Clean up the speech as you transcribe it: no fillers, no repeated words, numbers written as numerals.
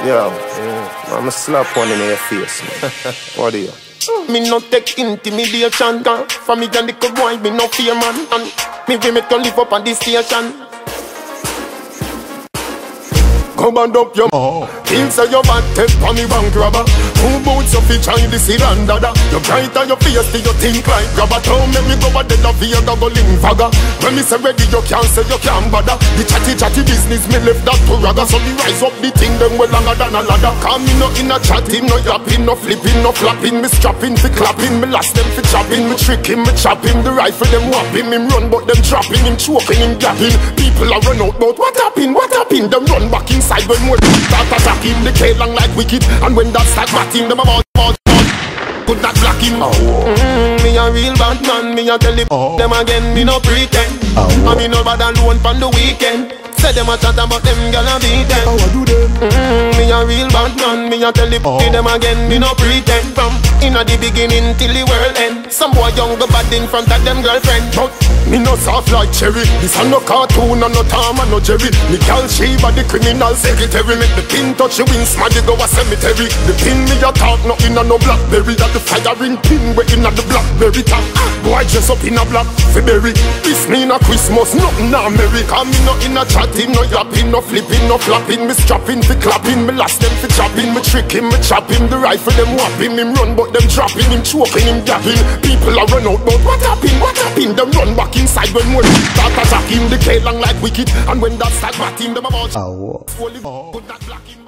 Yo, I'ma slap one in your face, man. What do you? Me no take intimidation, for me and the good boy, me no fear, man. And me we make you live up on this station. Come and up your things say your bad take for me bank robber. Two boots of each eye, this is dada. You bright on your face, do you think like grabber? Don't make me go a dead of here, go link fagger. When me say ready, you can't say you can't bother. The chatty business, me left that to ragga. So me rise up the thing, them well longer than a ladder. Cause me no in a chatting, no yapping, no flipping, no flapping. Me strapping, fi clapping, me last them fi chopping. Me tricking, me chopping, the rifle them whopping. Him run but them trapping, him choking, him gapping. People are run out, but what happened, them run back inside when we start attacking. They K long like wicked, and when that start batting, them about could not block him. Me a real bad man, me a tell them again, me no pretend. I me no bad alone from the weekend. Say them a chat about them girl a beat them. How I do them? Me a real bad man, me a tell them again, me no pretend. From inna the beginning till the world end. Some boy younger bad in front of them girlfriend, but me no soft like cherry. This a no cartoon and no Tom and no Jerry. Me girl Sheba the criminal secretary. Make the pin touch the wings, smash go a cemetery. The pin me a talk no inna no blackberry. That the firing pin we inna the blackberry top. Boy dress up in a black February. This me a Christmas, nothing na merry. Cause me no inna chatting, no yapping, no flipping, no flapping. Me strapping fi clapping, me last them fi chopping. Me tricking, me chopping. The rifle them whopping. Him run but them dropping, him choking, him gapping. People a run out but what happened? Them run back inside when we start attacking. The K long like wicked, and when that start batting, them about could not block him.